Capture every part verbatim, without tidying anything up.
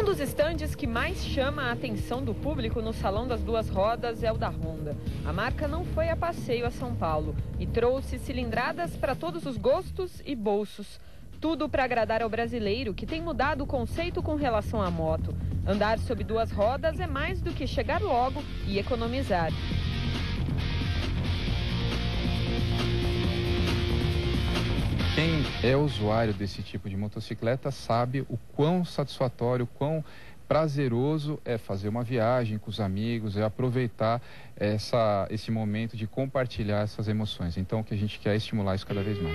Um dos estandes que mais chama a atenção do público no Salão das Duas Rodas é o da Honda. A marca não foi a passeio a São Paulo e trouxe cilindradas para todos os gostos e bolsos. Tudo para agradar ao brasileiro, que tem mudado o conceito com relação à moto. Andar sob duas rodas é mais do que chegar logo e economizar. Quem é usuário desse tipo de motocicleta sabe o quão satisfatório, o quão prazeroso é fazer uma viagem com os amigos, é aproveitar essa, esse momento de compartilhar essas emoções. Então, o que a gente quer é estimular isso cada vez mais.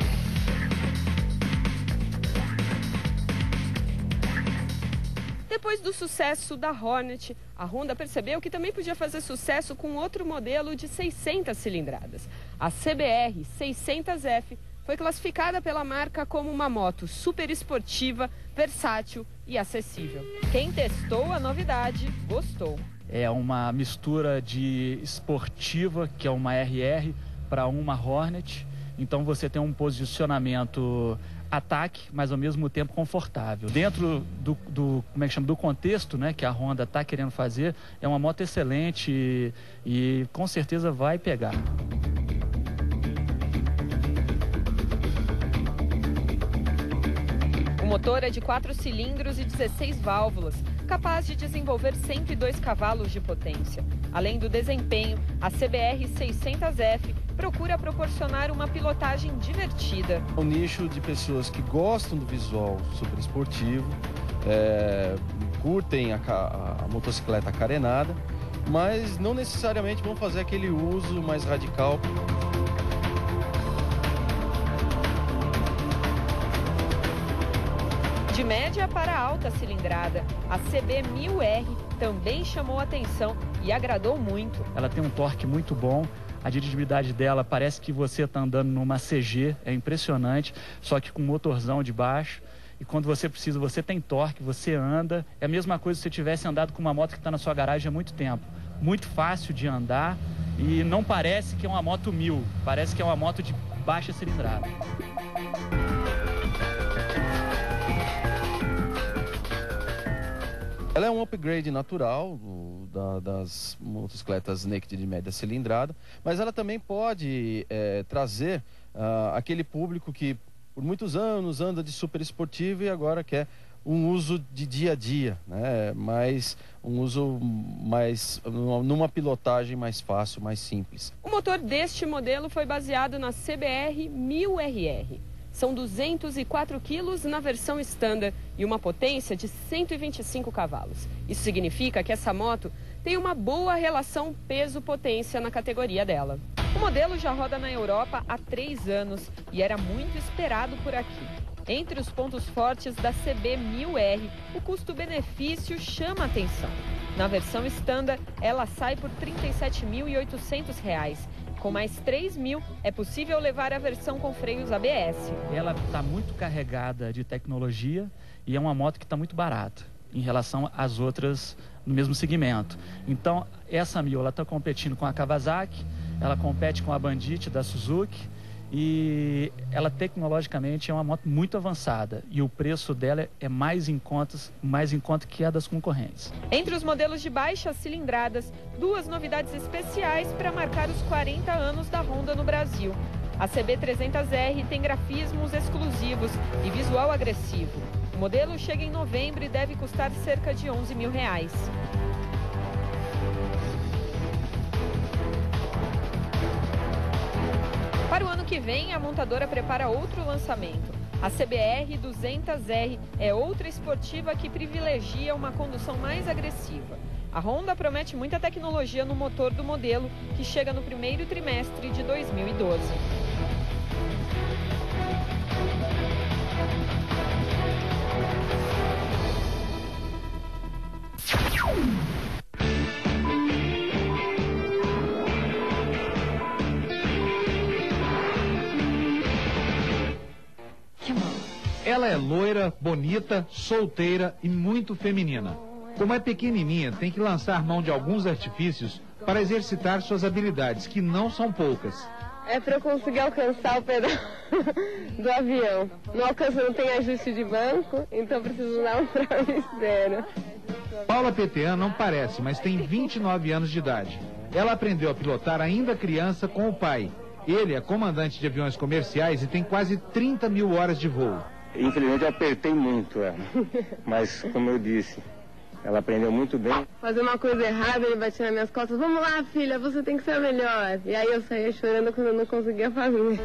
Depois do sucesso da Hornet, a Honda percebeu que também podia fazer sucesso com outro modelo de seiscentas cilindradas. A C B R seiscentos F foi classificada pela marca como uma moto super esportiva, versátil e acessível. Quem testou a novidade gostou. É uma mistura de esportiva, que é uma R R, para uma Hornet. Então você tem um posicionamento ataque, mas ao mesmo tempo confortável. Dentro do, do, como é que chama, do contexto, né, que a Honda está querendo fazer, é uma moto excelente e, e com certeza vai pegar. O motor é de quatro cilindros e dezesseis válvulas, capaz de desenvolver cento e dois cavalos de potência. Além do desempenho, a C B R seiscentos F procura proporcionar uma pilotagem divertida. Um nicho de pessoas que gostam do visual super esportivo, é, curtem a, a, a motocicleta carenada, mas não necessariamente vão fazer aquele uso mais radical. De média para alta cilindrada, a C B mil R também chamou atenção e agradou muito. Ela tem um torque muito bom, a dirigibilidade dela parece que você está andando numa C G, é impressionante, só que com motorzão de baixo. E quando você precisa, você tem torque, você anda. É a mesma coisa se você tivesse andado com uma moto que está na sua garagem há muito tempo. Muito fácil de andar e não parece que é uma moto mil, parece que é uma moto de baixa cilindrada. Ela é um upgrade natural do, da, das motocicletas naked de média cilindrada, mas ela também pode é, trazer uh, aquele público que por muitos anos anda de super esportivo e agora quer um uso de dia a dia, né? Mas um uso mais numa pilotagem mais fácil, mais simples. O motor deste modelo foi baseado na C B R mil R R. São duzentos e quatro quilos na versão standard e uma potência de cento e vinte e cinco cavalos. Isso significa que essa moto tem uma boa relação peso-potência na categoria dela. O modelo já roda na Europa há três anos e era muito esperado por aqui. Entre os pontos fortes da C B mil R, o custo-benefício chama a atenção. Na versão standard, ela sai por trinta e sete mil e oitocentos reais. Com mais três mil, é possível levar a versão com freios A B S. Ela está muito carregada de tecnologia e é uma moto que está muito barata em relação às outras no mesmo segmento. Então, essa mil, ela está competindo com a Kawasaki, ela compete com a Bandit da Suzuki e ela tecnologicamente é uma moto muito avançada e o preço dela é mais em conta, mais em conta que a das concorrentes. Entre os modelos de baixas cilindradas, duas novidades especiais para marcar os quarenta anos da Honda no Brasil. A C B trezentos R tem grafismos exclusivos e visual agressivo. O modelo chega em novembro e deve custar cerca de onze mil reais. Para o ano que vem, a montadora prepara outro lançamento. A C B R duzentos R é outra esportiva que privilegia uma condução mais agressiva. A Honda promete muita tecnologia no motor do modelo, que chega no primeiro trimestre de dois mil e doze. Ela é loira, bonita, solteira e muito feminina. Como é pequenininha, tem que lançar mão de alguns artifícios para exercitar suas habilidades, que não são poucas. É para eu conseguir alcançar o pedal do avião. No alcance não tem ajuste de banco, então preciso usar um travesseiro. Paula Petean não parece, mas tem vinte e nove anos de idade. Ela aprendeu a pilotar ainda criança com o pai. Ele é comandante de aviões comerciais e tem quase trinta mil horas de voo. Infelizmente eu apertei muito ela, mas como eu disse, ela aprendeu muito bem. Fazer uma coisa errada, ele batia nas minhas costas. Vamos lá, filha, você tem que ser a melhor. E aí eu saía chorando quando eu não conseguia fazer.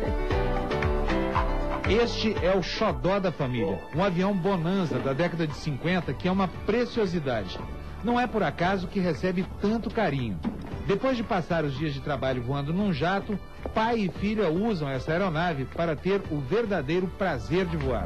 Este é o xodó da família, um avião Bonanza da década de cinquenta que é uma preciosidade. Não é por acaso que recebe tanto carinho. Depois de passar os dias de trabalho voando num jato, pai e filha usam essa aeronave para ter o verdadeiro prazer de voar.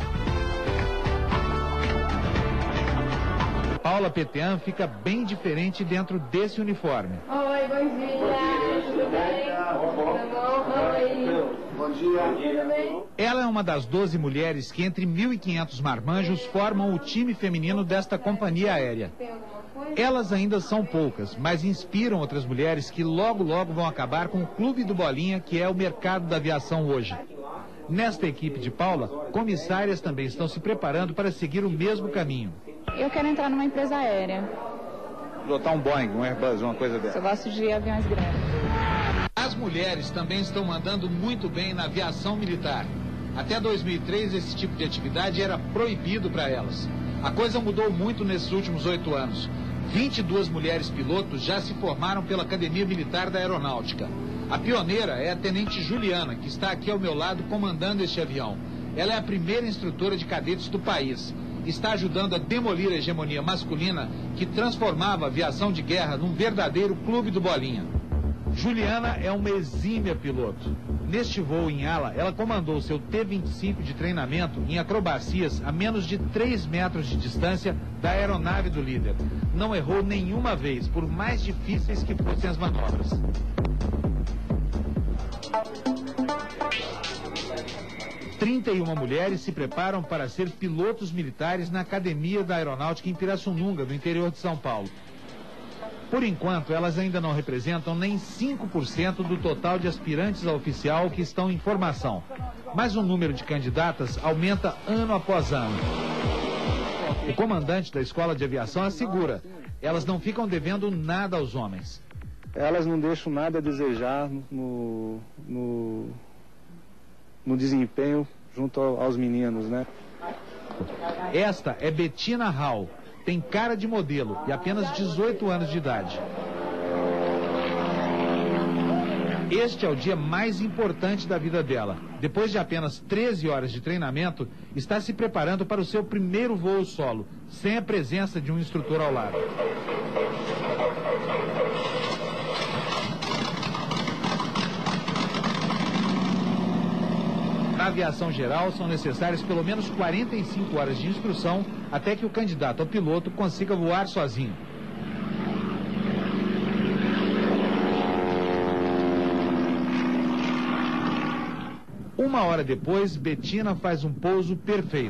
Paula Petean fica bem diferente dentro desse uniforme. Oi, bom dia. Tudo bem? Tudo bom? Oi. Bom dia. Tudo bem? Ela é uma das doze mulheres que, entre mil e quinhentos marmanjos, formam o time feminino desta companhia aérea. Elas ainda são poucas, mas inspiram outras mulheres que logo, logo vão acabar com o clube do Bolinha, que é o mercado da aviação hoje. Nesta equipe de Paula, comissárias também estão se preparando para seguir o mesmo caminho. Eu quero entrar numa empresa aérea. Pilotar um Boeing, um Airbus, uma coisa dessa. Eu gosto de aviões grandes. As mulheres também estão mandando muito bem na aviação militar. Até dois mil e três, esse tipo de atividade era proibido para elas. A coisa mudou muito nesses últimos oito anos. vinte e duas mulheres pilotos já se formaram pela Academia Militar da Aeronáutica. A pioneira é a Tenente Juliana, que está aqui ao meu lado comandando este avião. Ela é a primeira instrutora de cadetes do país. Está ajudando a demolir a hegemonia masculina que transformava a aviação de guerra num verdadeiro clube do Bolinha. Juliana é uma exímia piloto. Neste voo em ala, ela comandou seu T vinte e cinco de treinamento em acrobacias a menos de três metros de distância da aeronave do líder. Não errou nenhuma vez, por mais difíceis que fossem as manobras. trinta e uma mulheres se preparam para ser pilotos militares na Academia da Aeronáutica em Pirassununga, no interior de São Paulo. Por enquanto, elas ainda não representam nem cinco por cento do total de aspirantes a oficial que estão em formação. Mas o número de candidatas aumenta ano após ano. O comandante da Escola de Aviação assegura, elas não ficam devendo nada aos homens. Elas não deixam nada a desejar no, no, no desempenho junto aos meninos, né? Esta é Bettina Hall. Tem cara de modelo e apenas dezoito anos de idade. Este é o dia mais importante da vida dela. Depois de apenas treze horas de treinamento, está se preparando para o seu primeiro voo solo, sem a presença de um instrutor ao lado. Na aviação geral, são necessárias pelo menos quarenta e cinco horas de instrução até que o candidato ao piloto consiga voar sozinho. Uma hora depois, Bettina faz um pouso perfeito.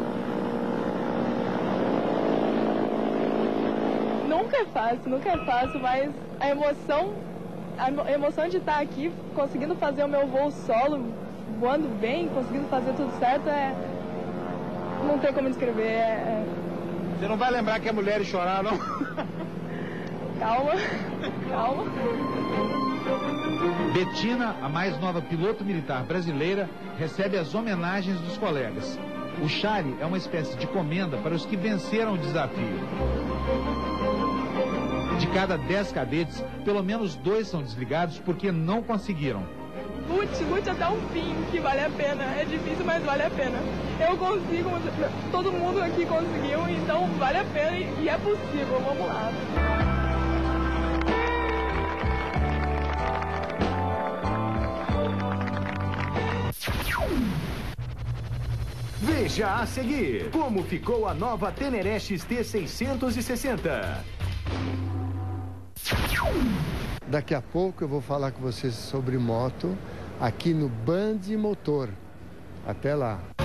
Nunca é fácil, nunca é fácil, mas a emoção, a emoção de estar aqui, conseguindo fazer o meu voo solo, voando bem, conseguindo fazer tudo certo, é... não tem como descrever. É... Você não vai lembrar que as mulheres choraram? Calma, calma. Bettina, a mais nova piloto militar brasileira, recebe as homenagens dos colegas. O chale é uma espécie de comenda para os que venceram o desafio. De cada dez cadetes, pelo menos dois são desligados porque não conseguiram. Lute, lute até o fim, que vale a pena. É difícil, mas vale a pena. Eu consigo, todo mundo aqui conseguiu, então vale a pena e é possível. Vamos lá. Veja a seguir como ficou a nova Teneré X T seiscentos e sessenta. Daqui a pouco eu vou falar com vocês sobre moto aqui no Band Motor. Até lá.